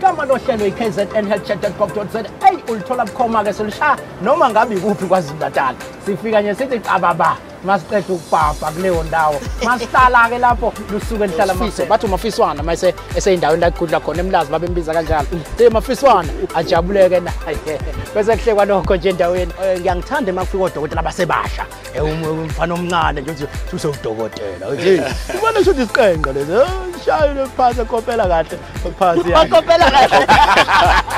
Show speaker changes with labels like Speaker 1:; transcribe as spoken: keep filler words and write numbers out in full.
Speaker 1: igama lohlelo i-K Z N health chat dot gov dot za hey ulithola bukhoma ke solisha noma ngabe ikuphi kwaZulu Natal sifika nje sithi qababa masiqeda ukubhabha kuleyo ndawo masihlala ke lapho lusuke lihlala mafiso bathi umafiswana mayise eseyindaweni la igudla khona emlazi babembiza kanjalo hey mafiswana ajabuleke naye bese kuhlekwa lokho nje endaweni ngiyangithanda makufika odokotela basebasha umfana omncane nje uthi usewudokotela uthi ubona ukuthi isiqenqa lezi shayo phansi kopela kahle phansi yakhe kopela kahle